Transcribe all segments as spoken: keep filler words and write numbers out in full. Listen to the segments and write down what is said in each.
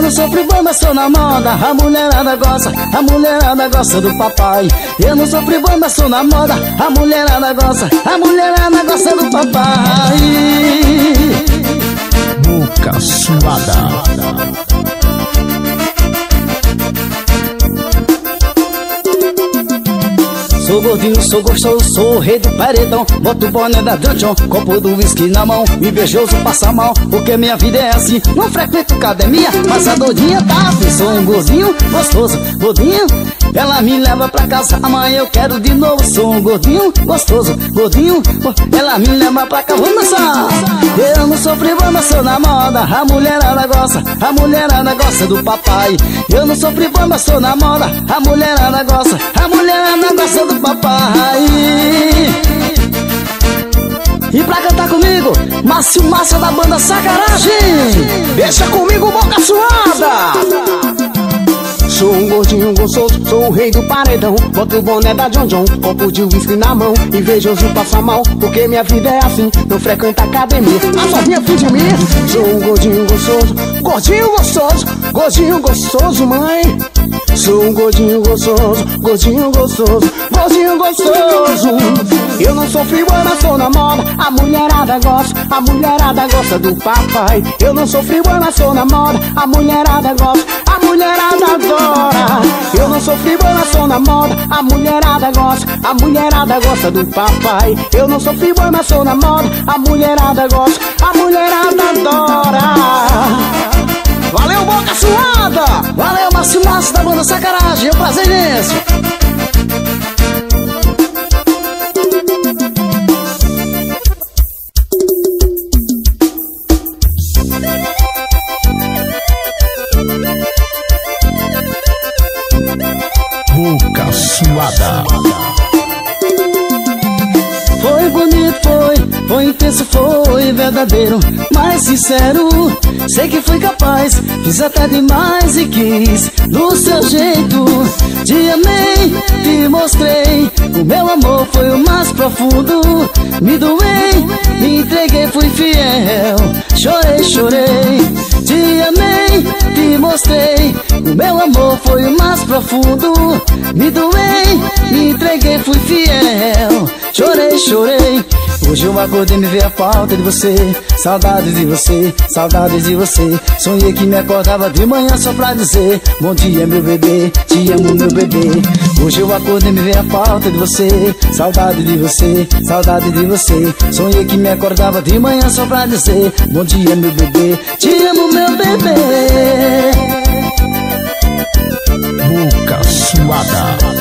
não sou friboi, mas sou na moda. A mulherada gosta, a mulherada gosta do papai. Eu não sou friboi, mas sou na moda. A mulherada gosta, a mulherada gosta do papai. Boca suada. Sou gordinho, sou gostoso, sou o rei do paredão. Boto o boné da John John, copo do whisky na mão. Invejoso passa mal, porque minha vida é assim. Não frequento academia, mas a doidinha tá afim. Sou um gordinho gostoso, gordinho, ela me leva pra casa, amanhã eu quero de novo. Sou um gordinho gostoso, gordinho, ela me leva pra casa. Vamos dançar! Eu não sou frivão, mas sou na moda. A mulherada gosta, a mulherada gosta do papai. Eu não sou frivão, mas sou na moda. A mulherada gosta, a mulherada gosta do papai. E pra cantar comigo, Márcio Massa da banda Sacanagem. Deixa comigo, boca suada. Sou um gordinho gostoso, sou o rei do paredão. Boto o boné da John John, copo de whisky na mão. Invejoso passa mal, porque minha vida é assim. Não frequento academia, a sozinha fim de mim. Sou um gordinho gostoso, gordinho gostoso, gordinho gostoso, mãe. Sou um gordinho gostoso, gordinho gostoso, gordinho gostoso. Eu não sou fribona, sou na moda. A mulherada gosta, a mulherada gosta do papai. Eu não sou fribona, sou na moda. A mulherada gosta, a mulherada adora. Eu não sou fribona, sou na moda. A mulherada gosta, a mulherada gosta do papai. Eu não sou fribona, sou na moda. A mulherada gosta, a mulherada adora. Valeu, boca suada! Valeu, Márcio Massa da banda Sacanagem. É um prazer imenso. Boca suada. Foi bonito, foi, foi intenso, foi verdadeiro, mais sincero. Sei que fui capaz, fiz até demais e quis do seu jeito. Te amei, te mostrei, o meu amor foi o mais profundo. Me doei, me entreguei, fui fiel, chorei, chorei. Te amei, te mostrei, o meu amor foi o mais profundo. Me doei, me entreguei, fui fiel, chorei, chorei. Hoje eu acordei e me veio a falta de você, saudade de você, saudade de você. Sonhei que me acordava de manhã só pra dizer bom dia meu bebê, te amo meu bebê. Hoje eu acordei e me veio a falta de você, saudade de você, saudade de você. Sonhei que me acordava de manhã só pra dizer bom dia meu bebê, te amo meu bebê. Boca suada.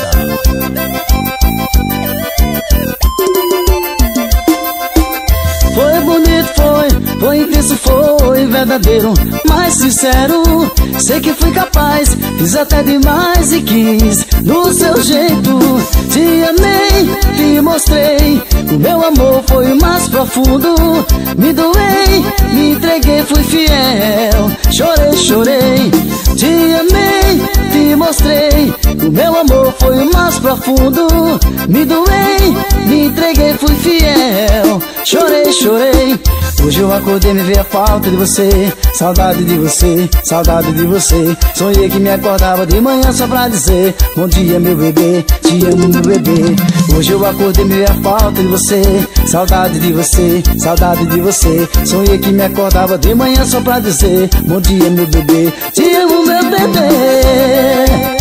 Foi bonito, foi, foi intenso, foi verdadeiro, mais sincero. Sei que fui capaz, fiz até demais e quis do seu jeito. Te amei, te mostrei, o meu amor foi o mais profundo. Me doei, me entreguei, fui fiel, chorei, chorei. Te amei, te mostrei, o meu amor foi o mais profundo. Me doei, me entreguei, fui fiel, chorei, chorei. Hoje eu acordei e me veio a falta de você, saudade de você, saudade de você. Sonhei que me acordava de manhã só pra dizer bom dia meu bebê, te amo meu bebê. Hoje eu acordei e me veio a falta de você, saudade de você, saudade de você. Sonhei que me acordava de manhã só pra dizer bom dia meu bebê, te amo meu bebê.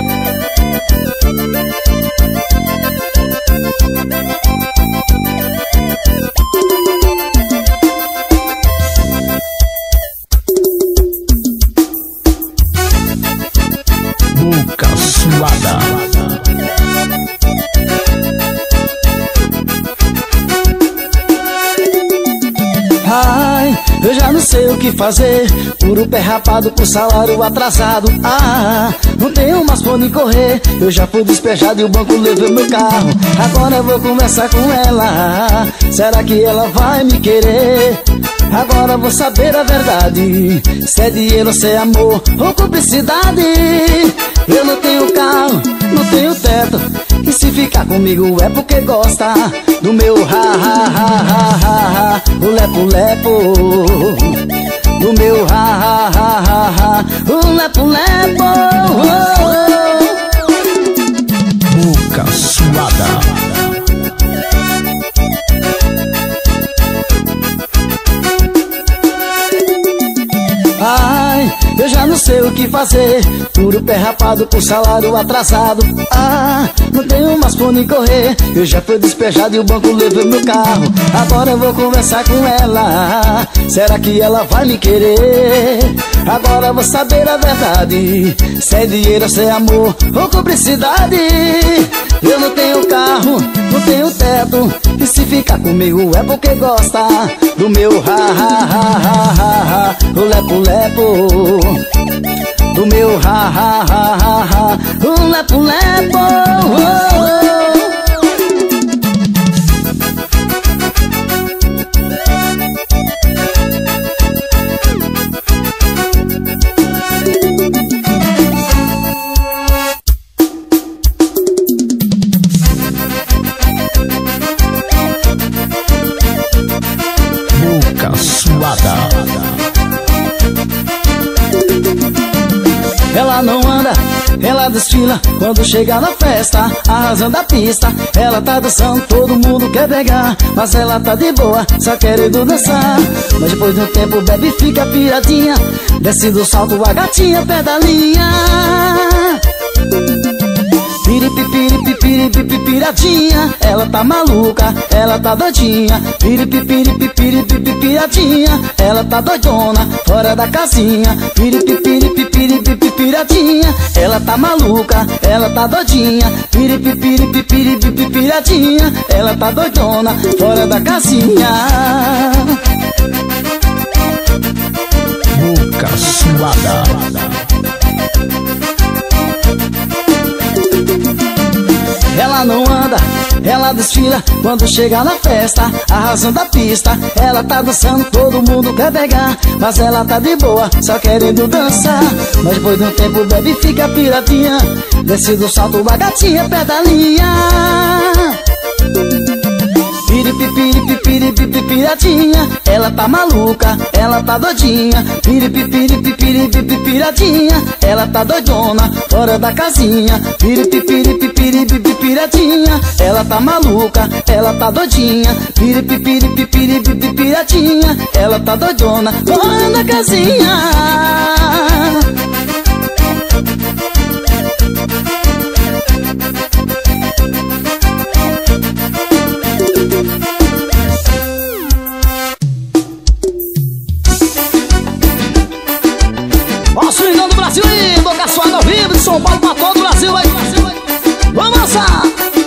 Boca suada. Ai, eu já não sei o que fazer, por o pé rapado, com salário atrasado. Ah, não tenho mais pra onde correr, eu já fui despejado e o banco levou meu carro. Agora eu vou conversar com ela, será que ela vai me querer? Agora eu vou saber a verdade, se é dinheiro, se é amor ou cumplicidade. Eu não tenho carro, não tenho teto, e se ficar comigo é porque gosta do meu ha ha ha ha ha ha, o lepo lepo, do meu ha ha ha ha ha, o eu já não sei o que fazer. Puro pé rapado por salário atrasado. Ah, não tenho mais por onde correr. Eu já fui despejado e o banco levou meu carro. Agora eu vou conversar com ela. Será que ela vai me querer? Agora eu vou saber a verdade. Se é dinheiro, se é amor ou cumplicidade. Eu não tenho carro, não tenho teto. E se ficar comigo é porque gosta do meu ha ha ha ha ha ha, o lepo lepo. Do meu ha ha ha ha ha, o lepo lepo. Oh, oh. Ela não anda, ela desfila quando chega na festa, arrasando a pista. Ela tá dançando, todo mundo quer pegar, mas ela tá de boa, só querendo dançar. Mas depois de um tempo bebe e fica piradinha, desce do salto a gatinha pedalinha. Piripipiripipiradinha, ela tá maluca, ela tá doidinha. Piripipiripipiradinha, ela tá doidona, fora da casinha. Piripipiripipiradinha, ela tá maluca, ela tá doidinha. Piripipiripipiradinha, ela tá doidona, fora da casinha. Boca suada. Ela não anda, ela desfila quando chega na festa, arrasando a pista. Ela tá dançando, todo mundo quer pegar, mas ela tá de boa, só querendo dançar. Mas depois de um tempo bebe e fica piradinha, desce do salto a gatinha pedalinha. Piripipiripipiradinha, ela tá maluca, ela tá doidinha. Piripipiripipiradinha, ela tá doidona, fora da casinha. Piripipiripipiradinha, ela tá maluca, ela tá doidinha. Piripipiripipiradinha, ela tá doidona, fora da casinha. São Paulo pra todo o Brasil, aí. Vamos dançar!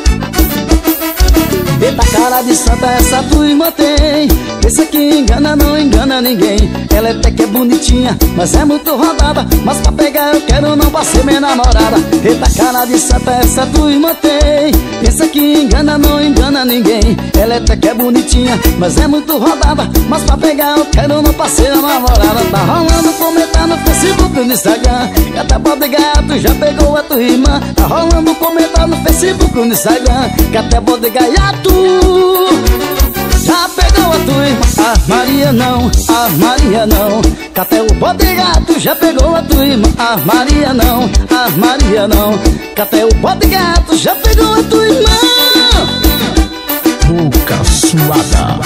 Eita cara de santa essa turma tem. Esse aqui engana, não engana ninguém. Ela até que é bonitinha, mas é muito rodada. Mas pra pegar eu quero, não pra ser minha namorada. Eita cara de santa essa turma tem. Esse aqui engana, não engana ninguém. Ela até que é bonitinha, mas é muito rodada. Mas pra pegar eu quero, não pra ser minha namorada. Tá rolando comentar no Facebook e no Instagram, que até pode ganhar, tu já pegou a tua irmã. Tá rolando comentar no Facebook e no Instagram, que até pode ganhar, tu já pegou a tua irmã. Ah, Maria não, ah, Maria não, que até o bode gato já pegou a tua irmã. Ah, Maria não, ah, Maria não, que até o bode gato já pegou a tua irmã. Boca suada.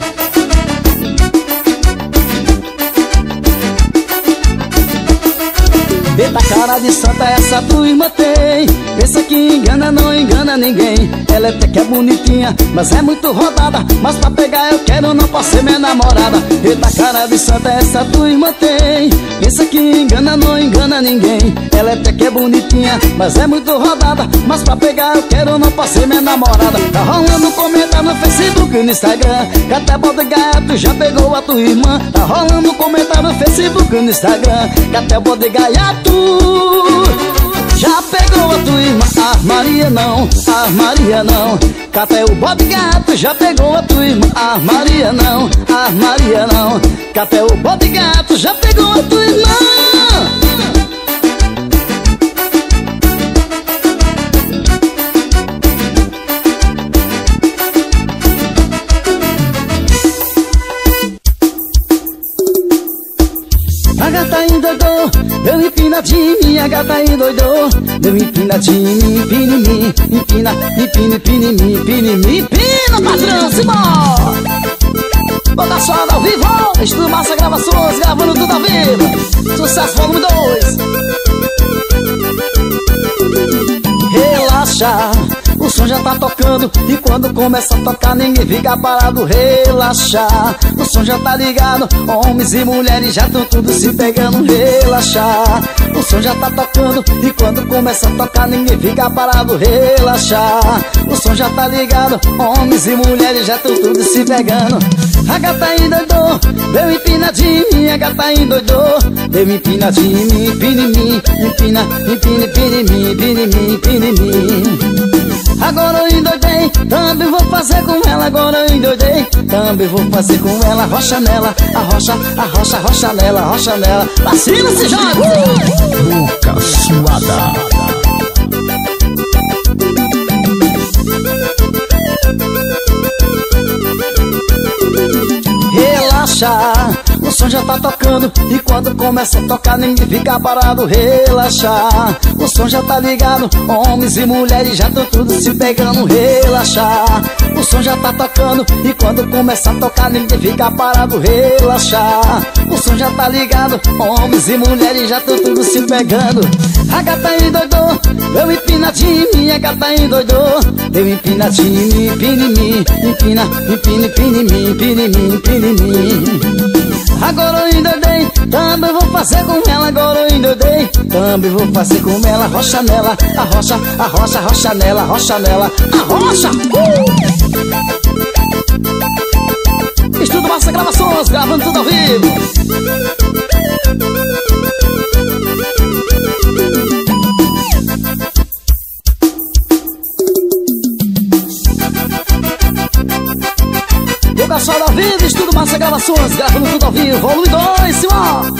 Eita cara de santa essa turma tem. Pensa que engana, não engana ninguém. Ela até que é bonitinha, mas é muito rodada. Mas pra pegar eu quero, não posso ser minha namorada. Eita cara de santa essa turma tem. Pensa que engana, não engana ninguém. Ela até que é bonitinha, mas é muito rodada. Mas pra pegar eu quero, não posso ser minha namorada. Tá rolando comentário no Facebook e no Instagram, que até pode ganhar, tu já pegou a tua irmã. Tá rolando comentário no Facebook e no Instagram, que até pode ganhar, tu já pegou a tua irmã. Ah, Maria não, ah, Maria não, que até o bode gato já pegou a tua irmã. Ah, Maria não, ah, Maria não, que até o bode gato já pegou a tua irmã. A gata endoidou, deu empinadinha, a gata endoidou, deu empinadinha, empine-me, empina, empine, empine-me, empine-me, empina, patrão, Simão! Toda sua ao vivo, Estúdio Massa Gravações, gravando tudo ao vivo. Sucesso Paz, volume dois. Relaxa, o som já tá tocando e quando começa a tocar ninguém fica parado. Relaxa, o som já tá ligado, homens e mulheres já estão tudo se pegando. Relaxa, o som já tá tocando e quando começa a tocar ninguém fica parado. Relaxa, o som já tá ligado, homens e mulheres já estão tudo se pegando. A gata endoidou, deu empinadinha, a gata endoidou, deu empinadinha, empina em mim, empina, empina, empina em mim, empina em mim, empina em mim. Agora eu endoidei, também vou fazer com ela. Agora eu endoidei, também vou fazer com ela. Rocha nela, arrocha, arrocha, rocha nela, rocha nela. Vacina, se joga! Boca suada. Relaxa, o som já tá tocando e quando começa a tocar ninguém fica parado. Relaxa, o som já tá ligado, homens e mulheres já estão tudo se pegando. Relaxa, o som já tá tocando e quando começa a tocar ninguém fica parado. Relaxa, o som já tá ligado, homens e mulheres já estão tudo se pegando. A gata endoidou, deu empinadinha, a gata endoidou, deu empinadinha, empina em mim, empina, empina, empina em mim, empina em mim, empina em mim. Agora eu endoidei, também vou fazer com ela. Agora eu endoidei, também vou fazer com ela. Rocha nela, arrocha, arrocha, rocha nela, rocha nela, arrocha! Uh! Estudo Massa Gravações, gravando tudo ao vivo. Boca Suada ao vivo, Estudo Massa Gravações, gravando tudo ao vivo, volume dois, Simão.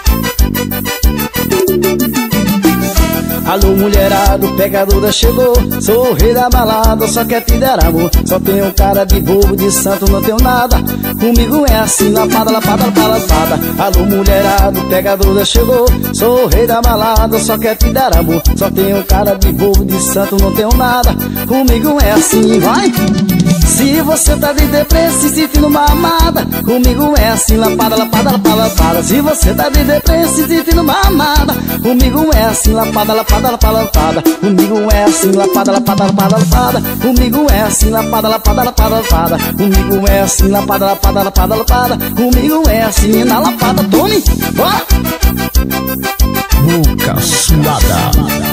Alô mulherado, pegadora chegou, sou o rei da balada, só quer te dar amor. Só tenho cara de bobo, de santo não tenho nada, comigo é assim, lapada, lapada, lapada, lapada. Alô mulherado, pegadora chegou, sou o rei da balada, só quer te dar amor. Só tenho cara de bobo, de santo não tenho nada, comigo é assim, vai! Se você tá de depressa e sentindo uma amada, comigo é assim, lapada, lapada, lapada, lapada. Se você tá de depressa e sentindo uma amada, comigo é assim, lapada, lapada, lapada, lapada. Comigo é assim, lapada, lapada, lapada, lapada. Comigo é assim, lapada, lapada, lapada, lapada. Comigo é assim, lapada, lapada, lapada, lapada. Comigo é assim, na lapada, tome, bora! Boca Suada.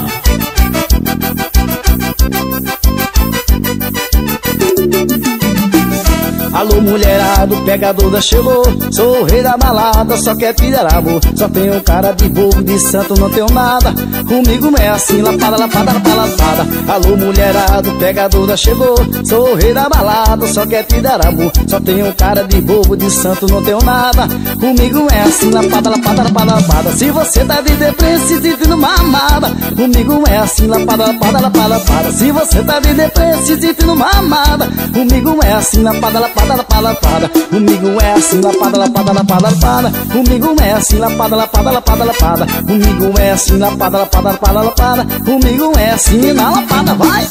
Alô mulherado, pegadora chegou, sou o rei da balada, só quer te dar amor. Só tenho cara de bobo, de santo não tenho nada, comigo é assim, lapada, lapada, lapada, lapada. Alô mulherado, pegadora chegou, sou o rei da balada, só quer te dar amor. Só tenho cara de bobo, de santo não tenho nada, comigo é assim, lapada, lapada, lapada, lapada. Se você tá de depressa e sentindo uma amada, comigo é assim, lapada, lapada, lapada, lapada. Se você tá de depressa e sentindo uma amada, comigo é assim, lapada, lapada, lapada, lapada. Comigo é assim, lapada, lapada, lapada, lapada. Comigo é assim, lapada, lapada, lapada, lapada. Comigo é assim, lapada, lapada, lapada, lapada. Comigo é assim, na lapada, vai!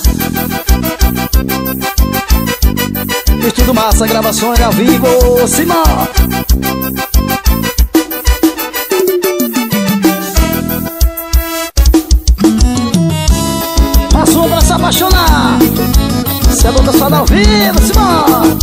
Estudo Massa Gravações ao vivo, Simão! Passou pra se apaixonar. Se é Boca Suada ao vivo, Simão!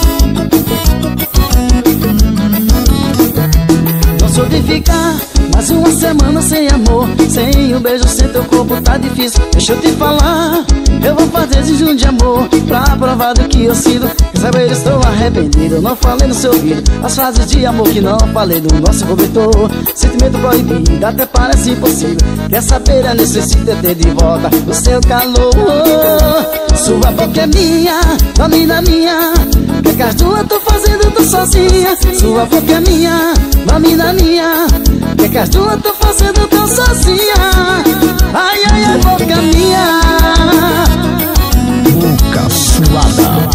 Não sou de ficar mais uma semana sem amor, sem um beijo, sem teu corpo tá difícil. Deixa eu te falar, eu vou fazer jejum de amor pra provar do que eu sinto. Quer saber, estou arrependido, eu não falei no seu ouvido as frases de amor que não falei no nosso cobertor. Sentimento proibido, até parece impossível. Quer saber, eu necessito ter de volta o seu calor. Sua boca é minha, família minha. Que que as duas tô fazendo, tô sozinha. Sua boca é minha, família minha. Que que as duas tô fazendo, tô sozinha. Ai, ai, ai, boca minha. Boca Suada.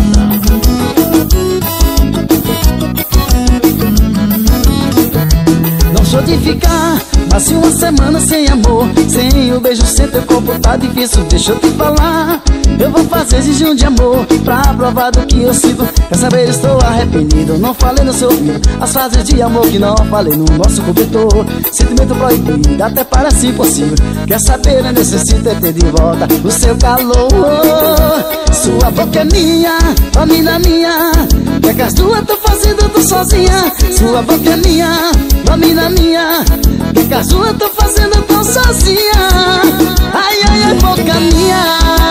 Não sou de ficar mais uma semana sem amor, sem o beijo, sem teu corpo tá difícil. Deixa eu te falar, Eu vou fazer jejum de amor pra provar do que eu sinto. Quer saber, estou arrependido, não falei no seu ouvido as frases de amor que não falei no nosso cobertor. Sentimento proibido, até parece impossível. Quer saber, eu necessito é ter de volta o seu calor. Sua boca é minha, família minha. É que as duas tô fazendo, tô sozinha. Sua boca é minha, família minha. É que as duas tô fazendo, tô sozinha. Ai, ai, ai, boca minha.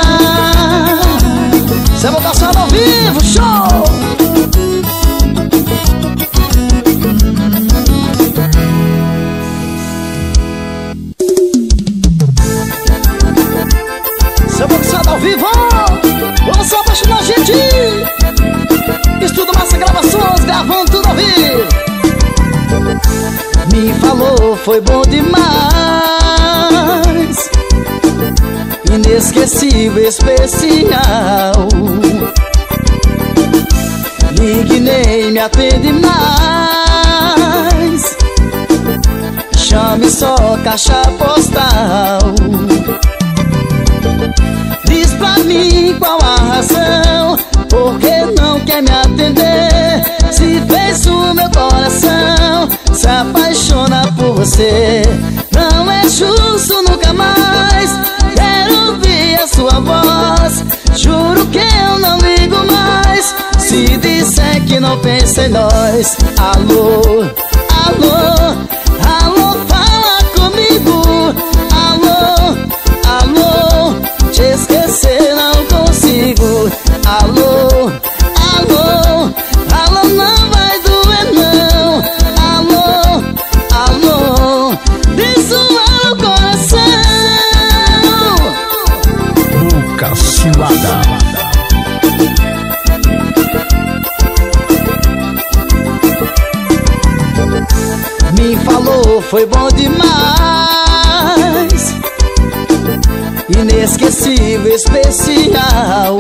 Cê é votação ao vivo, show! Cê é votação ao vivo! Vamos só apaixonar, gente! Estudo Massa Gravações, gravando tudo ao vivo. Me falou, foi bom demais, inesquecível, especial. Ligue nem me atende mais, chame só caixa postal. Diz pra mim qual a razão, por que não quer me atender? Se fez o meu coração se apaixona por você. Não é justo, nunca mais quero ouvir a sua voz. Juro que eu não ligo mais se disser que não pensa em nós. Alô, alô, alô, fala comigo. Alô, alô, te esquecer não consigo. Alô, alô, alô, não vai doer não. Alô, alô, dessoa no coração. Boca Suada. Me falou, foi bom demais, inesquecível, especial.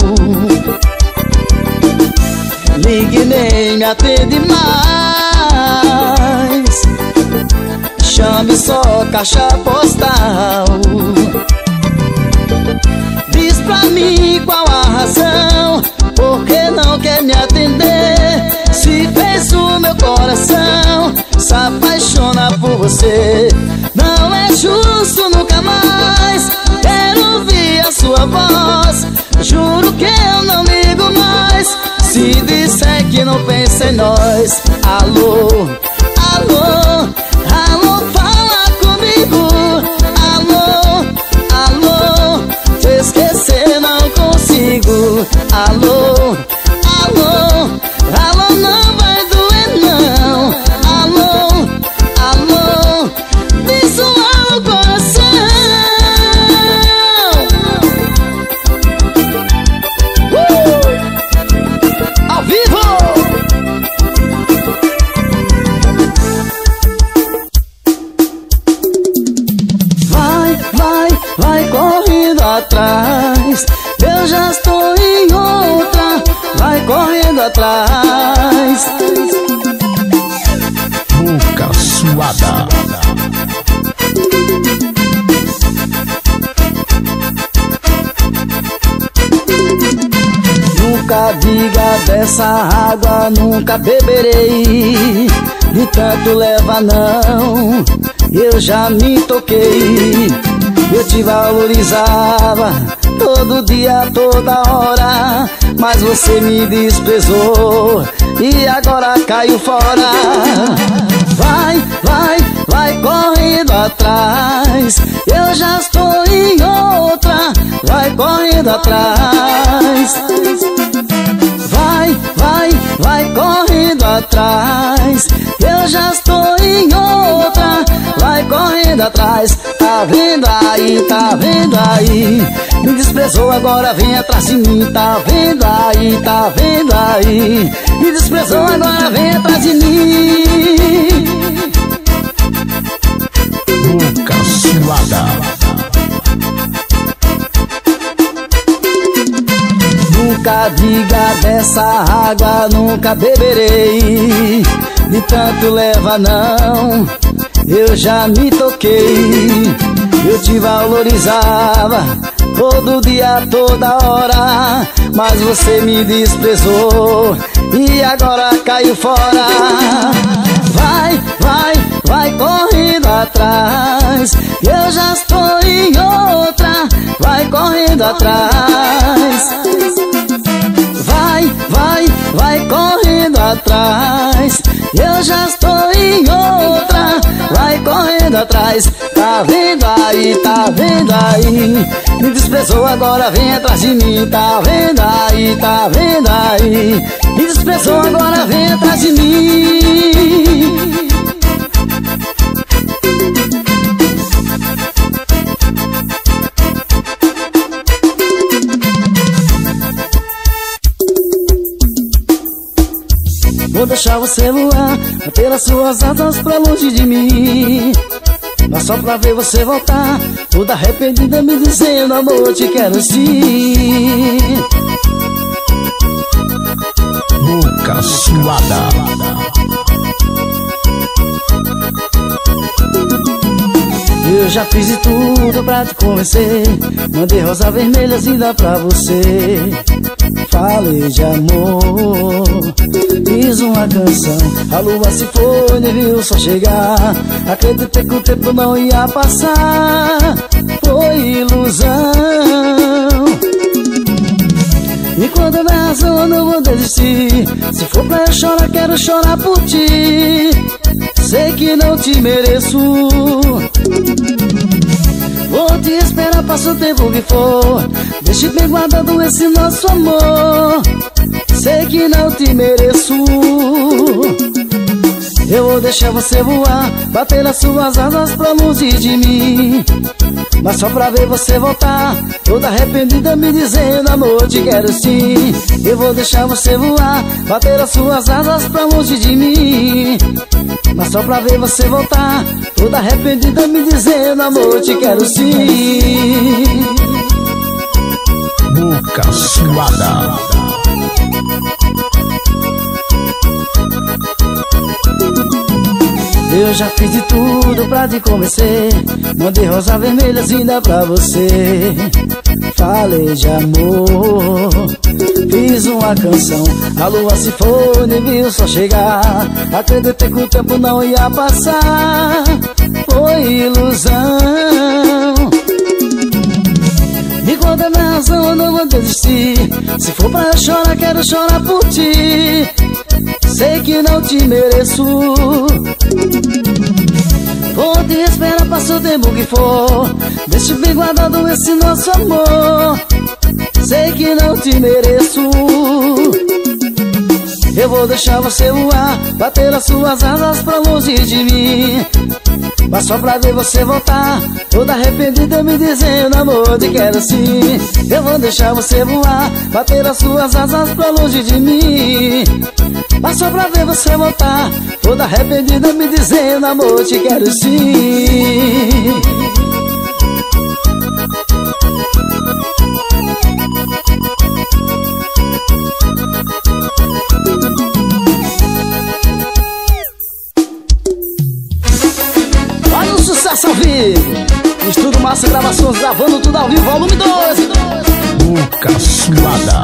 Ligue nem me atende mais, chame só caixa postal. Diz pra mim qual a razão, por que não quer me atender? Se fez o meu coração se apaixona por você. Não é justo, nunca mais quero ouvir a sua voz. Juro que eu não ligo mais se disser que não pensa em nós. Alô, alô, alô, fala comigo. Alô, alô, te esquecer não consigo. Alô, alô, alô, não vai doer não. Alô, alô, dessoa no coração. uh! Ao vivo! Vai, vai, vai correndo atrás, eu já estou em outra. Vai correndo atrás. Boca Suada. Nunca diga dessa água, nunca beberei. De tanto leva não, eu já me toquei. Eu te valorizava todo dia, toda hora, mas você me desprezou e agora caiu fora. Vai, vai, vai correndo atrás, eu já estou em outra. Vai correndo atrás. Vai, vai, vai correndo atrás, eu já estou em outra. Vai correndo atrás. Tá vendo aí, tá vendo aí, me desprezou, agora vem atrás de mim. Tá vendo aí, tá vendo aí, me desprezou, agora vem atrás de mim. Boca Suada. Nunca diga dessa água, nunca beberei. De tanto leva não, eu já me toquei. eu te valorizava todo dia, toda hora, mas você me desprezou e agora caiu fora. Vai, vai, vai correndo atrás, eu já estou em outra. Vai correndo atrás. Vai, vai, vai correndo atrás, eu já estou em outra. Vai correndo atrás. Tá vendo aí, tá vendo aí, me desprezou, agora vem atrás de mim. Tá vendo aí, tá vendo aí, me desprezou, agora vem atrás de mim. Vou deixar você voar pelas suas asas pra longe de mim, mas só pra ver você voltar, toda arrependida me dizendo: amor, te quero sim. Boca suada. Eu já fiz de tudo pra te convencer, mandei rosa vermelhas ainda pra você. Falei de amor, fiz uma canção, a lua se foi, nem viu só chegar. Acreditei que o tempo não ia passar, foi ilusão. E quando eu der razão eu não vou desistir, se for pra eu chorar, quero chorar por ti. Sei que não te mereço, vou te esperar, passa o tempo que for, deixe bem guardado esse nosso amor. Sei que não te mereço, eu vou deixar você voar, bater as suas asas pra longe de mim, mas só pra ver você voltar, toda arrependida me dizendo: amor, te quero sim. Eu vou deixar você voar, bater as suas asas pra longe de mim, mas só pra ver você voltar, toda arrependida me dizendo: amor, te quero sim. Boca suada. Eu já fiz de tudo pra te convencer, mandei rosa vermelhas ainda pra você. Falei de amor, fiz uma canção, a lua se foi, nem viu só chegar. Acreditei que o tempo não ia passar, foi ilusão. E quando é minha razão eu não vou desistir, se for pra eu chorar, quero chorar por ti. Sei que não te mereço, vou te esperar, passa o tempo que for, deixe bem guardado esse nosso amor. Sei que não te mereço, eu vou deixar você voar, bater as suas asas pra longe de mim, mas só pra ver você voltar, toda arrependida me dizendo: amor, te quero sim. Eu vou deixar você voar, bater as suas asas pra longe de mim, mas só pra ver você voltar, toda arrependida me dizendo: amor, te quero sim. Olha o sucesso ao vivo, Estúdio Massa Gravações, gravando tudo ao vivo, volume dois. Boca suada.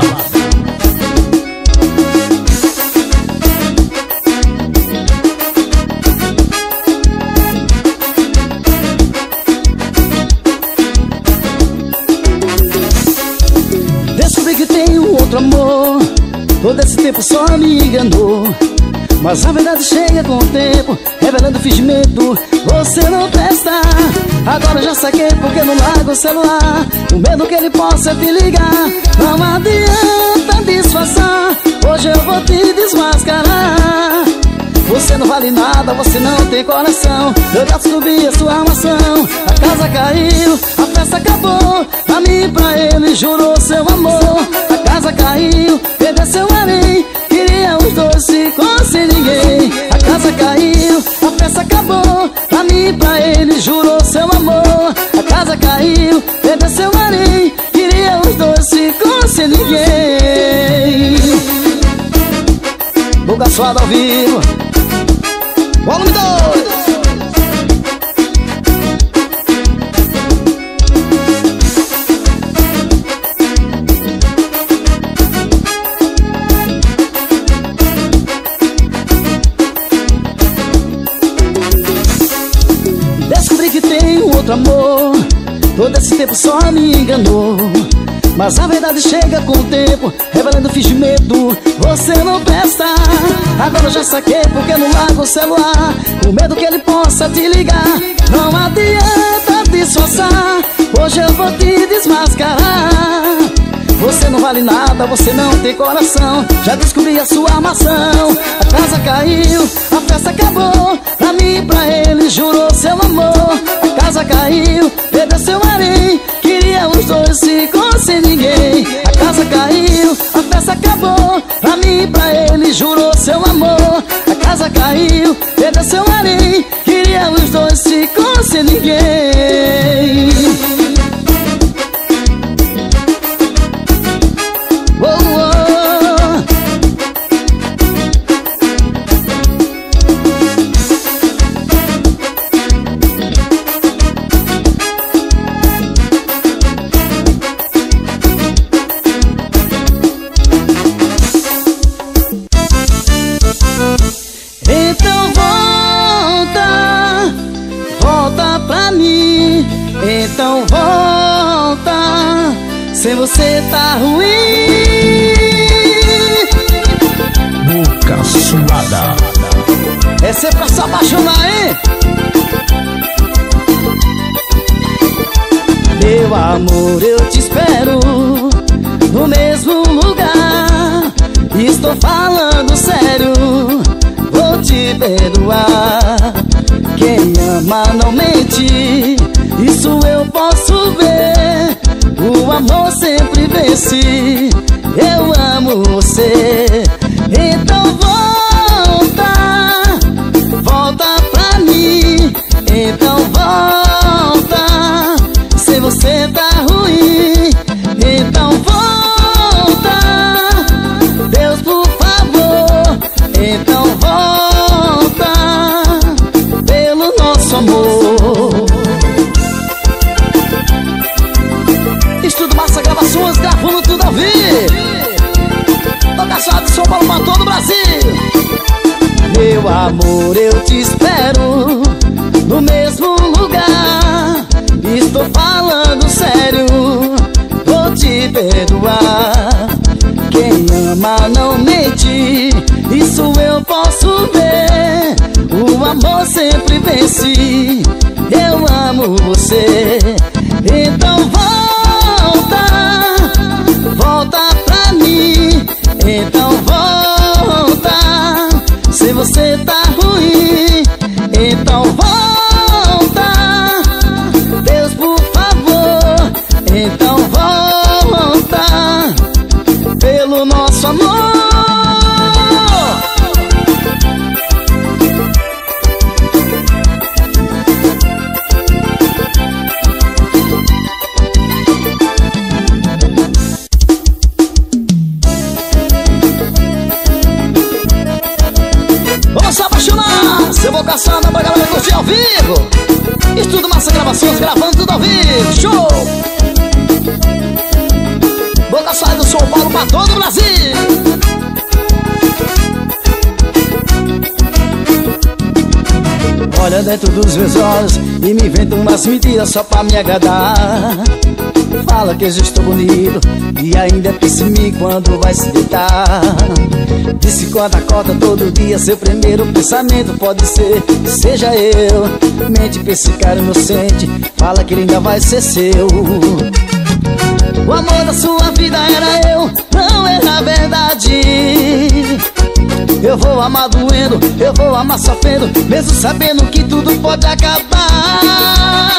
Descobri que tenho outro amor, todo esse tempo só me enganou, mas a verdade chega com o tempo, revelando o fingimento. Você não presta, agora já saquei porque não larga o celular, o medo que ele possa te ligar. Não adianta disfarçar, hoje eu vou te desmascarar. Você não vale nada, você não tem coração, eu já descobri a sua armação. A casa caiu, a festa acabou, pra mim e pra ele jurou seu amor. A casa caiu, perdeu seu harém, queria os dois ficou sem ninguém. A casa caiu, a festa acabou, pra mim e pra ele jurou seu amor. A casa caiu, perdeu seu harém, queria os dois ficou sem ninguém. Boca suada ao vivo, volume dois. outro amor. Todo esse tempo só me enganou, mas a verdade chega com o tempo, revelando o fingimento. Você não presta. Agora eu já saquei porque não largo o celular, com medo que ele possa te ligar. Não adianta disfarçar, hoje eu vou te desmascarar. Você não vale nada, você não tem coração. Já descobri a sua armação. A casa caiu, a festa acabou. Pra mim e pra ele jurou seu amor. A casa caiu, perdeu seu harém. Queria os dois ficou sem ninguém. A casa caiu, a festa acabou. Pra mim e pra ele jurou seu amor. A casa caiu, perdeu seu harém. Queria os dois ficou sem ninguém. Então volta, sem você tá ruim. Boca Suada. Essa é pra se apaixonar, hein? Meu amor, eu te espero no mesmo lugar. Estou falando sério, vou te perdoar. Quem ama não mente, isso eu posso ver. O amor sempre vence. Eu amo você. Então volta, volta pra mim. Então volta, se você tá ruim. Então volta, Deus por favor. Então volta, pelo nosso amor. Estudo Massa Gravações, gravando tudo ao vivo. Toca só de São Paulo pra todo o Brasil. Meu amor, eu te espero no mesmo lugar. Estou falando sério, vou te perdoar. Quem ama não mente, isso eu posso ver. O amor sempre vence. Eu amo você. Então volta, volta pra mim. Então volta, se você tá ruim. Então volta, Deus por favor. Então volta, pelo nosso amor. Seu Boca Suada pra galera curtir ao vivo. Estudo Massa Gravações, gravando tudo ao vivo. Show! Boca Suada do São Paulo pra todo o Brasil. Olha dentro dos meus olhos e me inventa umas mentiras só pra me agradar. Fala que eu já estou bonito e ainda pensa em mim quando vai se deitar. Disse quando acorda todo dia, seu primeiro pensamento pode ser que seja eu. Mente pra esse cara inocente, fala que ele ainda vai ser seu. O amor da sua vida era eu, não era a verdade. Eu vou amar doendo, eu vou amar sofrendo, mesmo sabendo que tudo pode acabar.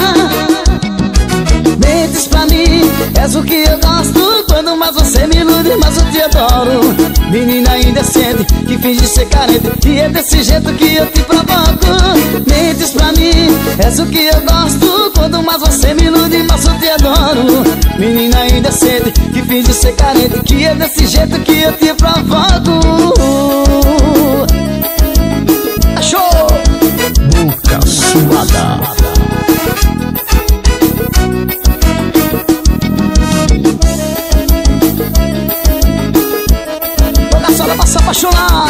Mentes pra mim, és o que eu gosto. Quando mais você me ilude, mais eu te adoro. Menina indecente, que finge ser carente, e é desse jeito que eu te provoco. Mentes pra mim, és o que eu gosto. Quando mais você me ilude, mais eu te adoro. Menina indecente, que finge ser carente, que é desse jeito que eu te provoco. Achou? Boca Suada. Pra se apaixonar.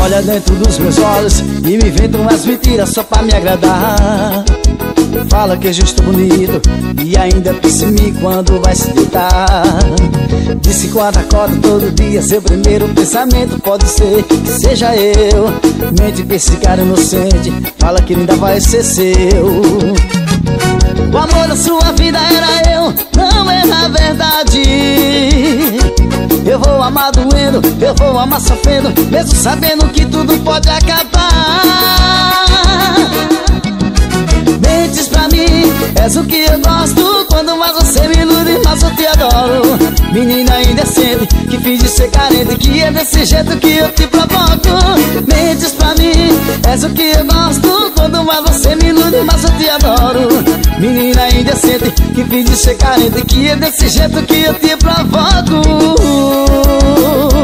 Olha dentro dos meus olhos e me inventa umas mentiras só pra me agradar. Fala que eu já estou bonito e ainda pensa em mim quando vai se deitar. Disse quando acorda todo dia, seu primeiro pensamento pode ser que seja eu. Mente pra esse cara inocente, fala que ainda vai ser seu. O amor da sua vida era eu, não era verdade. Eu vou amar doendo, eu vou amar sofrendo, mesmo sabendo que tudo pode acabar. Mentes pra mim, és o que eu gosto. Quando mais você me ilude, mais eu te adoro. Menina indecente, que finge ser carente, que é desse jeito que eu te provoco. Mentes pra mim, és o que eu gosto. Quando mais você me ilude, mais eu te adoro. Menina indecente, que finge ser carente, que é desse jeito que eu te provoco.